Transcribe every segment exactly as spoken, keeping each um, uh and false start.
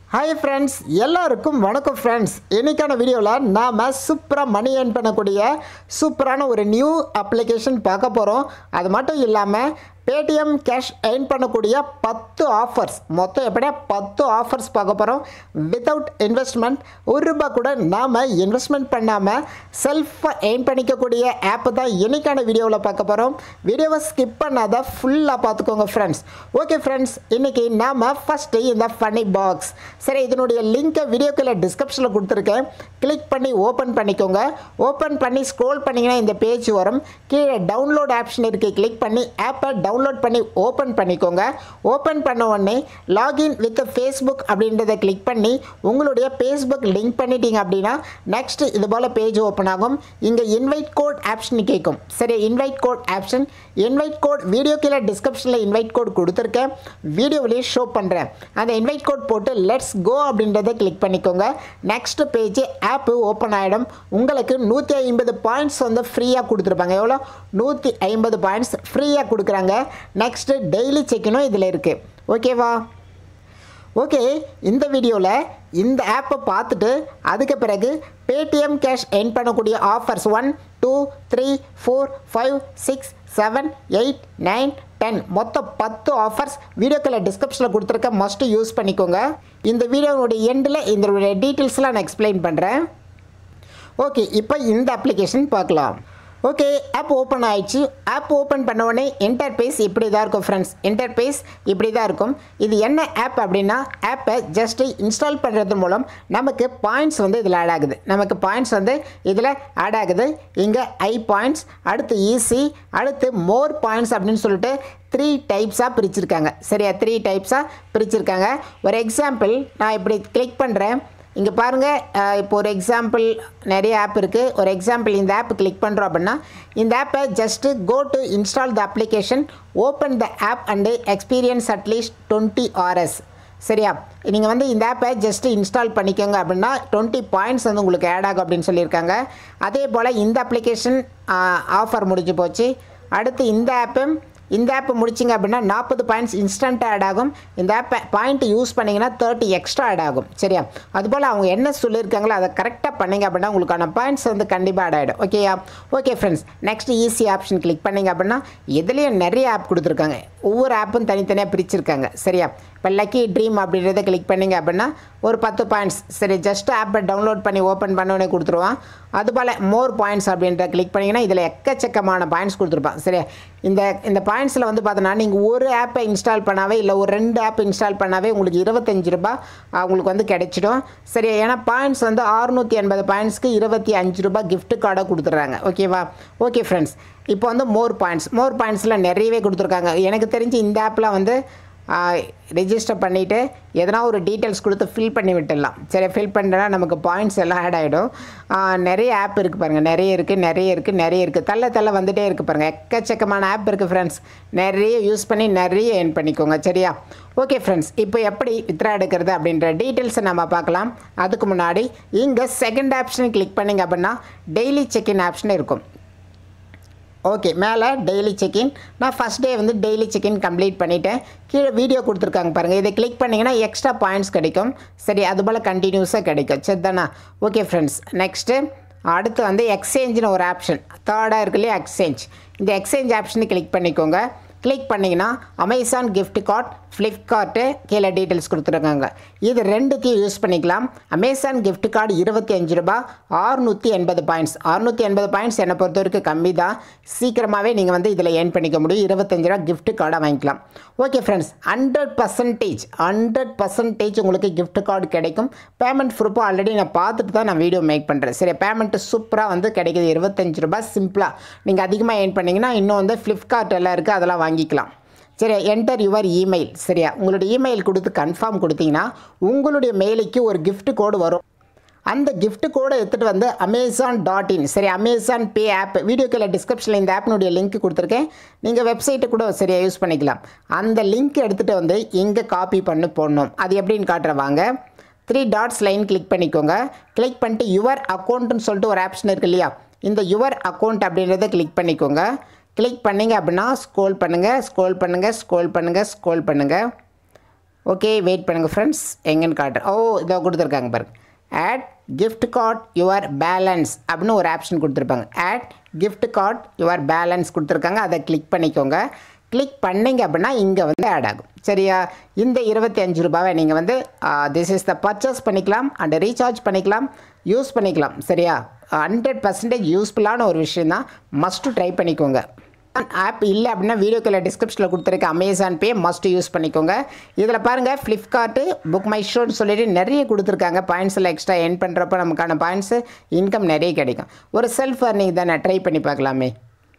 Hi friends, எல்லாருக்கும் வணக்கம் friends. இன்னைக்கான வீடியோல நாம சூப்பரா மணி earn பண்ணக்கூடிய சூப்பரான ஒரு நியூ அப்ளிகேஷன் பார்க்க போறோம். அது மட்டும் இல்லாம Paytm cash earn பண்ணக்கூடிய ten ஆஃபர்ஸ் மொத்தம் எப்படியா ten ஆஃபர்ஸ் பார்க்க போறோம். without investment ஒரு ரூபாய் கூட நாம இன்வெஸ்ட்மென்ட் பண்ணாம செல்ஃப் earn பண்ணிக்கக்கூடிய ஆப் தான் இன்னைக்கான வீடியோல பார்க்க போறோம். வீடியோவை ஸ்கிப் பண்ணாத ஃபுல்லா பார்த்துக்கோங்க friends. ஓகே friends, இன்னைக்கு நாம ஃபர்ஸ்ட் இந்த ஃபன்னி பாக்ஸ் சரி இதனுடைய லிங்கை வீடியோக்குள்ள டிஸ்கிரிப்ஷனில் கொடுத்துருக்கேன். கிளிக் பண்ணி ஓப்பன் பண்ணிக்கோங்க. ஓப்பன் பண்ணி ஸ்க்ரோல் பண்ணிங்கன்னா இந்த பேஜ் வரும். கீழே டவுன்லோட் ஆப்ஷன் இருக்குது. கிளிக் பண்ணி ஆப்பை டவுன்லோட் பண்ணி ஓப்பன் பண்ணிக்கோங்க. ஓப்பன் பண்ண உடனே லாகின் வித் ஃபேஸ்புக் அப்படின்றத கிளிக் பண்ணி உங்களுடைய ஃபேஸ்புக் லிங்க் பண்ணிட்டீங்க அப்படின்னா நெக்ஸ்ட் இது போல் பேஜ் ஓப்பன் ஆகும். இங்கே இன்வைட் கோட் ஆப்ஷன் கேட்கும். சரி, invite code option invite code video கீழே டிஸ்கிரிப்ஷனில் இன்வைட் கோட் கொடுத்துருக்கேன். வீடியோவிலேயே ஷோ பண்ணுறேன். அந்த இன்வைட் கோட் போட்டு லெட்ஸ் கோ அப்படின்றத கிளிக் பண்ணிக்கோங்க. நெக்ஸ்ட் பேஜ் ஆப் ஓப்பன் ஆகிடும். உங்களுக்கு நூற்றி ஐம்பது பாயிண்ட்ஸ் வந்து ஃப்ரீயாக கொடுத்துருப்பாங்க. எவ்வளோ? நூற்றி ஐம்பது பாயிண்ட்ஸ் ஃப்ரீயாக கொடுக்குறாங்க. நெக்ஸ்ட் டெய்லி செக்கினும் இதில் இருக்குது. ஓகேவா? ஓகே, இந்த வீடியோவில் இந்த ஆப்பை பார்த்துட்டு அதுக்கு பிறகு Paytm கேஷ் earn பண்ணக்கூடிய offers one two three four five six seven eight nine ten மொத்தம் பத்து ஆஃபர்ஸ் வீடியோக்களை டிஸ்கிரிப்ஷனில் கொடுத்துருக்க மஸ்ட் யூஸ் பண்ணிக்கோங்க. இந்த வீடியோனுடைய எண்டில் இதனுடைய டீட்டெயில்ஸ்லாம் நான் எக்ஸ்பிளைன் பண்ணுறேன். ஓகே, இப்போ இந்த அப்ளிகேஷன் பார்க்கலாம். ஓகே, ஆப் ஓப்பன் ஆயிடுச்சு. ஆப் ஓப்பன் பண்ண உடனே இன்டர்பேஸ் இப்படி தான் இருக்கும் ஃப்ரெண்ட்ஸ். இன்டர்பேஸ் இப்படி தான் இருக்கும். இது என்ன ஆப் அப்படின்னா, ஆப்பை ஜஸ்ட்டு இன்ஸ்டால் பண்ணுறது மூலம் நமக்கு பாயிண்ட்ஸ் வந்து இதில் ஆட் ஆகுது. நமக்கு பாயிண்ட்ஸ் வந்து இதில் ஆட் ஆகுது. இங்கே ஐ பாயிண்ட்ஸ், அடுத்து ஈஸி, அடுத்து மோர் பாயிண்ட்ஸ் அப்படின்னு சொல்லிட்டு த்ரீ டைப்ஸாக பிரிச்சுருக்காங்க. சரியா? த்ரீ டைப்ஸாக பிரிச்சுருக்காங்க. ஒரு எக்ஸாம்பிள் நான் இப்படி கிளிக் பண்ணுறேன். இங்கே பாருங்கள், இப்போ ஒரு எக்ஸாம்பிள் நிறைய ஆப் இருக்குது. ஒரு எக்ஸாம்பிள் இந்த ஆப் கிளிக் பண்ணுறோம் அப்படின்னா இந்த ஆப்பை just go to install the application, open the app and experience at least twenty R S. சரியா? நீங்கள் வந்து இந்த ஆப்பை ஜஸ்ட்டு இன்ஸ்டால் பண்ணிக்கோங்க அப்படின்னா டுவெண்ட்டி பாயிண்ட்ஸ் வந்து உங்களுக்கு ஆட் ஆகும் அப்படின்னு சொல்லியிருக்காங்க. அதே போல் இந்த அப்ளிகேஷன் ஆஃபர் முடிஞ்சு போச்சு. அடுத்து இந்த ஆப்பு இந்த ஆப் முடிச்சிங்க அப்படின்னா நாற்பது பாயிண்ட்ஸ் இன்ஸ்டண்ட்டாக ஆட் ஆகும். இந்த ஆப்பை பாயிண்ட் யூஸ் பண்ணிங்கன்னா தேர்ட்டி எக்ஸ்ட்ரா ஆட் ஆகும். சரியா? அதுபோல் அவங்க என்ன சொல்லியிருக்காங்களோ அதை கரெக்டாக பண்ணிங்க அப்படின்னா உங்களுக்கான பாயிண்ட்ஸ் வந்து கண்டிப்பாக ஆட் ஆகிடும். ஓகேயா? Okay friends, next easy option click பண்ணிங்க அப்படின்னா இதுலேயும் நிறைய ஆப் கொடுத்துருக்காங்க. ஒவ்வொரு ஆப்பும் தனித்தனியாக பிரிச்சுருக்காங்க. சரியா? இப்போ லக்கி ட்ரீம் அப்படின்றத கிளிக் பண்ணிங்க அப்படின்னா ஒரு பத்து பாயிண்ட்ஸ். சரி, ஜஸ்ட் ஆப்பை டவுன்லோட் பண்ணி ஓப்பன் பண்ணோடனே கொடுத்துருவான். அதுபோல் மோர் பாயிண்ட்ஸ் அப்படின்ற கிளிக் பண்ணிங்கன்னா இதில் எக்கச்சக்கமான பாயிண்ட்ஸ் கொடுத்துருப்பான். சரியா? இந்த இந்த பாயிண்ட்ஸில் வந்து பார்த்தோன்னா நீங்கள் ஒரு ஆப்பை இன்ஸ்டால் பண்ணாவே இல்லை ஒரு ரெண்டு ஆப் இன்ஸ்டால் பண்ணாவே உங்களுக்கு இருபத்தஞ்சு ரூபா உங்களுக்கு வந்து கிடைச்சிடும். சரியா? ஏன்னா பாயிண்ட்ஸ் வந்து அறுநூற்றி எண்பது பாயிண்ட்ஸ்க்கு இருபத்தி அஞ்சு ரூபா கிஃப்ட் கார்டை கொடுத்துட்றாங்க. ஓகேவா? ஓகே ஃப்ரெண்ட்ஸ், இப்போ வந்து மோர் பாயிண்ட்ஸ் மோர் பாயிண்ட்ஸில் நிறையவே கொடுத்துருக்காங்க. எனக்கு தெரிஞ்சு இந்த ஆப்பில் வந்து ரெஜிஸ்டர் பண்ணிவிட்டு எதனா ஒரு டீட்டெயில்ஸ் கொடுத்து ஃபில் பண்ணி விட்டுடலாம். சரி, ஃபில் பண்ணுறனா நமக்கு பாயிண்ட்ஸ் எல்லாம் ஆட் ஆகிடும். நிறைய ஆப் இருக்குது பாருங்கள். நிறைய இருக்குது நிறைய இருக்குது நிறைய இருக்குது தள்ள தள்ள வந்துகிட்டே இருக்குது பாருங்கள். எக்கச்சக்கமான ஆப் இருக்குது ஃப்ரெண்ட்ஸ். நிறைய யூஸ் பண்ணி நிறைய earn பண்ணிக்கோங்க. சரியா? ஓகே ஃப்ரெண்ட்ஸ், இப்போ எப்படி வித்ரா எடுக்கிறது அப்படின்ற டீட்டெயில்ஸை நம்ம பார்க்கலாம். அதுக்கு முன்னாடி இங்கே செகண்ட் ஆப்ஷன் கிளிக் பண்ணிங்க அப்படின்னா டெய்லி செக்இன் ஆப்ஷன் இருக்கும். ஓகே, மேலே டெய்லி செக்இன். நான் ஃபஸ்ட் டே வந்து டெய்லி செக்இன் கம்ப்ளீட் பண்ணிவிட்டேன். கீழே வீடியோ கொடுத்துருக்காங்க பாருங்கள். இதை கிளிக் பண்ணிங்கன்னா எக்ஸ்ட்ரா பாயிண்ட்ஸ் கிடைக்கும். சரி, அதுபோல் கண்டினியூஸாக கிடைக்கும். சரி தானே? ஓகே ஃப்ரெண்ட்ஸ், நெக்ஸ்ட்டு அடுத்து வந்து எக்ஸ்சேஞ்சுன்னு ஒரு ஆப்ஷன் தேர்டாக இருக்கு இல்லையா? எக்ஸ்சேஞ்ச். இந்த எக்ஸ்சேஞ்ச் ஆப்ஷனை கிளிக் பண்ணிக்கோங்க. கிளிக் பண்ணிங்கன்னா அமேசான் கிஃப்ட் கார்ட், ஃப்ளிப்கார்ட்டு கீழே டீட்டெயில்ஸ் கொடுத்துருக்காங்க. இது ரெண்டுத்தையும் யூஸ் பண்ணிக்கலாம். அமேசான் கிஃப்ட் கார்டு இருபத்தி அஞ்சு ரூபா, அறுநூற்றி எண்பது பாயிண்ட்ஸ். அறுநூற்றி எண்பது பாயிண்ட்ஸ் என்னை பொறுத்த வரைக்கும் கம்மி தான். சீக்கிரமாகவே நீங்கள் வந்து இதில் earn பண்ணிக்க முடியும். இருபத்தஞ்சு ரூபா கிஃப்ட் கார்டாக வாங்கிக்கலாம். Okay friends, hundred percentage hundred percentage உங்களுக்கு கிஃப்ட் கார்டு கிடைக்கும். பேமெண்ட் ப்ரூஃபும் ஆல்ரெடி நான் பார்த்துட்டு தான் நான் வீடியோ மேக் பண்ணுறேன். சரி, பேமெண்ட்டு சூப்பராக வந்து கிடைக்குது. இருபத்தஞ்சு ரூபா சிம்பிளாக நீங்கள் அதிகமாக earn பண்ணிங்கன்னா இன்னும் வந்து ஃப்ளிப்கார்ட் எல்லாம் இருக்குது, அதெல்லாம் வாங்கிக்கலாம். சரி, என்டர் யுவர் இமெயில். சரியா? உங்களுடைய இமெயில் கொடுத்து கன்ஃபார்ம் கொடுத்தீங்கன்னா உங்களுடைய மெயிலுக்கு ஒரு கிஃப்ட் கோடு வரும். அந்த கிஃப்ட் கோடை எடுத்துகிட்டு வந்து அமேசான் டாட் இன் சரி அமேசான் பே ஆப் வீடியோக்கில் டிஸ்கிரிப்ஷனில் இந்த ஆப்பினுடைய லிங்க் கொடுத்துருக்கேன். நீங்கள் வெப்சைட்டை கூட சரியாக யூஸ் பண்ணிக்கலாம். அந்த லிங்க் எடுத்துகிட்டு வந்து இங்கே காப்பி பண்ணி போடணும். அது எப்படின்னு காட்டுறேன் வாங்க. த்ரீ டாட்ஸ் லைன் கிளிக் பண்ணிக்கோங்க. கிளிக் பண்ணிட்டு யுவர் அக்கௌண்ட்டுன்னு சொல்லிட்டு ஒரு ஆப்ஷன் இருக்குது இல்லையா? இந்த யுவர் அக்கௌண்ட் அப்படின்றத கிளிக் பண்ணிக்கோங்க. கிளிக் பண்ணிங்க அப்படின்னா ஸ்க்ரோல் பண்ணுங்கள் ஸ்க்ரோல் பண்ணுங்கள் ஸ்க்ரோல் பண்ணுங்கள் ஸ்க்ரோல் பண்ணுங்கள் ஓகே வெயிட் பண்ணுங்கள் ஃப்ரெண்ட்ஸ், எங்கன்னு காட்டுறேன். ஓ இதோ கொடுத்துருக்காங்க பாருங்க, add gift card your balance அப்படின்னு ஒரு ஆப்ஷன் கொடுத்துருப்பாங்க. Add gift card your balance கொடுத்துருக்காங்க. அதை கிளிக் பண்ணிக்கோங்க. கிளிக் பண்ணிங்க அப்படின்னா இங்கே வந்து ஆட் ஆகும். சரியா? இந்த இருபத்தி அஞ்சு ரூபாவை நீங்கள் வந்து திஸ் இஸ் த பர்ச்சேஸ் பண்ணிக்கலாம் அண்ட் ரீசார்ஜ் பண்ணிக்கலாம், யூஸ் பண்ணிக்கலாம். சரியா? ஹண்ட்ரட் பர்சன்டேஜ் யூஸ்ஃபுல்லான ஒரு விஷயம் தான், மஸ்ட்டு ட்ரை பண்ணிக்கோங்க. ஆப் இல்லை அப்படின்னா வீடியோக்குள்ள டிஸ்கிரிப்ஷனில் கொடுத்துருக்க அமேசான் பே மஸ்ட் யூஸ் பண்ணிக்கோங்க. இதில் பாருங்கள், ஃப்ளிப்கார்ட்டு புக் மை ஷோன்னு சொல்லிட்டு நிறைய கொடுத்துருக்காங்க. பாயிண்ட்ஸ் எல்லாம் எக்ஸ்ட்ரா என் பண்ணுறப்போ நமக்கான பாயிண்ட்ஸு இன்கம் நிறைய கிடைக்கும். ஒரு செல்ஃப் அர்னிங் தான், நான் ட்ரை பண்ணி பார்க்கலாமே.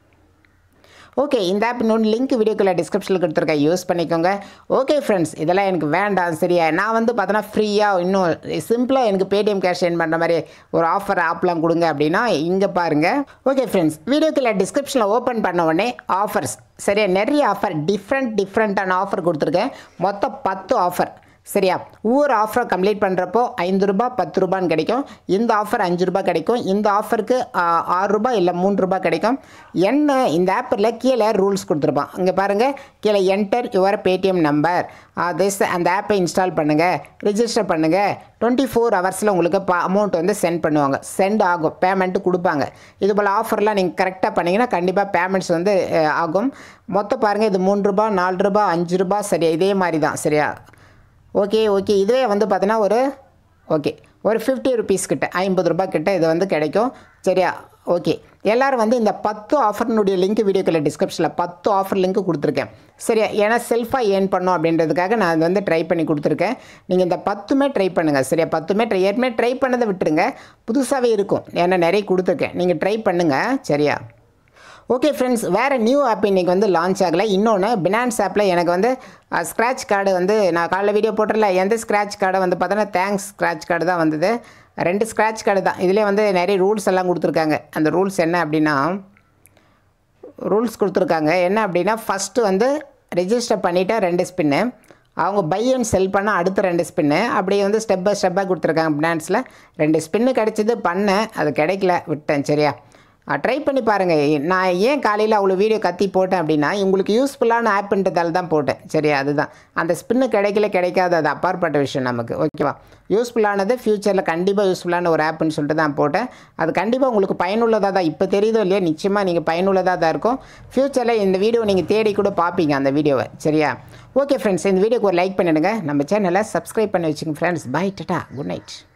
ஓகே, இந்த ஆப் இன்னொன்று லிங்க் வீடியோக்குள்ள டிஸ்கிரிப்ஷனில் கொடுத்துருக்கேன், யூஸ் பண்ணிக்கோங்க. ஓகே ஃப்ரெண்ட்ஸ், இதெல்லாம் எனக்கு வேண்டாம். சரியா? நான் வந்து பார்த்தோன்னா ஃப்ரீயாக இன்னும் சிம்பிளாக எனக்கு பேடிஎம் கேஷ் ஏர்ன் பண்ணுற மாதிரி ஒரு ஆஃபர் ஆப்லாம் கொடுங்க அப்படின்னா இங்கே பாருங்கள். ஓகே ஃப்ரெண்ட்ஸ், வீடியோக்குள்ள டிஸ்கிரிப்ஷனில் ஓப்பன் பண்ண உடனே ஆஃபர்ஸ், சரியா, நிறைய ஆஃபர், டிஃப்ரெண்ட் டிஃப்ரெண்ட்டான ஆஃபர் கொடுத்துருக்கேன். மொத்தம் பத்து ஆஃபர். சரியா? ஒவ்வொரு ஆஃபரை கம்ப்ளீட் பண்ணுறப்போ ஐந்து ரூபா பத்து ரூபான்னு கிடைக்கும். இந்த ஆஃபர் அஞ்சு ரூபா கிடைக்கும். இந்த ஆஃபருக்கு ஆறு ரூபாய் இல்லை மூன்று ரூபாய் கிடைக்கும். என்ன இந்த ஆப்பில் கீழே ரூல்ஸ் கொடுத்துருப்பான். இங்கே பாருங்கள், கீழே enter your Paytm number, this அந்த ஆப்பை இன்ஸ்டால் பண்ணுங்கள், ரிஜிஸ்டர் பண்ணுங்கள். டுவெண்ட்டி ஃபோர் ஹவர்ஸில் உங்களுக்கு பா அமௌண்ட் வந்து சென்ட் பண்ணுவாங்க, சென்ட் ஆகும், பேமெண்ட்டு கொடுப்பாங்க. இது போல் ஆஃபர்லாம் நீங்கள் கரெக்டாக பண்ணிங்கன்னா கண்டிப்பாக பேமெண்ட்ஸ் வந்து ஆகும். மொத்தம் பாருங்கள், இது மூன்று ரூபா நாலு ரூபா அஞ்சு ரூபா. சரியா? இதே மாதிரி தான். சரியா? ஓகே ஓகே இதுவே வந்து பார்த்தீங்கன்னா ஒரு ஓகே ஒரு ஃபிஃப்டி ருபீஸ் கிட்ட, ஐம்பது ரூபாய் கிட்ட இது வந்து கிடைக்கும். சரியா? ஓகே, எல்லோரும் வந்து இந்த பத்து ஆஃபர்னுடைய லிங்க் வீடியோக்குள்ள டிஸ்கிரிப்ஷனில் பத்து ஆஃபர் லிங்க் கொடுத்துருக்கேன். சரியா? ஏன்னா செல்ஃபாக ஏர்ன் பண்ணோம் அப்படின்றதுக்காக நான் அது வந்து ட்ரை பண்ணி கொடுத்துருக்கேன். நீங்கள் இந்த பத்துமே ட்ரை பண்ணுங்கள். சரியா? பத்துமே ட்ரை ஏற்கனவே ட்ரை பண்ணதை விட்டுருங்க, புதுசாகவே இருக்கும். ஏன்னா நிறைய கொடுத்துருக்கேன், நீங்கள் ட்ரை பண்ணுங்கள். சரியா? ஓகே ஃப்ரெண்ட்ஸ், வேறு நியூ ஆப் இன்றைக்கி வந்து லான்ச் ஆகலை. இன்னொன்று பினான்ஸ் ஆப்பில் எனக்கு வந்து ஸ்க்ராட்ச் கார்டு வந்து நான் காலைல வீடியோ போட்டுறல, எந்த ஸ்க்ராட்ச் கார்டை வந்து பார்த்தோன்னா தேங்க்ஸ் ஸ்க்ராட்ச் கார்டு தான் வந்தது. ரெண்டு ஸ்க்ராட்ச் கார்டு தான். இதிலே வந்து நிறைய ரூல்ஸ் எல்லாம் கொடுத்துருக்காங்க. அந்த ரூல்ஸ் என்ன அப்படின்னா, ரூல்ஸ் கொடுத்துருக்காங்க என்ன அப்படின்னா, ஃபஸ்ட்டு வந்து ரெஜிஸ்டர் பண்ணிவிட்டு ரெண்டு ஸ்பின்னு, அவங்க பை அண்ட் செல் பண்ணால் அடுத்த ரெண்டு ஸ்பின்னு, அப்படியே வந்து ஸ்டெப் பை ஸ்டெப்பாக கொடுத்துருக்காங்க. பினான்ஸில் ரெண்டு ஸ்பின்னு கிடச்சிது, பண்ணேன், அது கிடைக்கல, விட்டேன். சரியா? ட்ரை பண்ணி பாருங்கள். நான் ஏன் காலையில் அவ்வளோ வீடியோ கத்தி போட்டேன் அப்படின்னா, உங்களுக்கு யூஸ்ஃபுல்லான ஆப்புன்றதால தான் போட்டேன். சரியா? அதுதான், அந்த ஸ்பின்னு கிடைக்கல கிடைக்காது, அது அப்பாற்பட்ட விஷயம் நமக்கு. ஓகேவா? யூஸ்ஃபுல்லானது ஃப்யூச்சரில் கண்டிப்பாக யூஸ்ஃபுல்லான ஒரு ஆப்புன்னு சொல்லிட்டு தான் போட்டேன். அது கண்டிப்பாக உங்களுக்கு பயனுள்ளதாக தான், இப்போ தெரியுதோ இல்லையா, நிச்சயமாக நீங்கள் பயனுள்ளதாக தான் இருக்கும். ஃப்யூச்சரில் இந்த வீடியோ நீங்கள் தேடி கூட பார்ப்பீங்க அந்த வீடியோவை. சரியா? ஓகே ஃப்ரெண்ட்ஸ், இந்த வீடியோக்கு ஒரு லைக் பண்ணிவிடுங்க, நம்ம சேனலை சப்ஸ்கிரைப் பண்ணி வச்சுக்கோங்க ஃப்ரெண்ட்ஸ். பை, டாடா, குட் நைட்.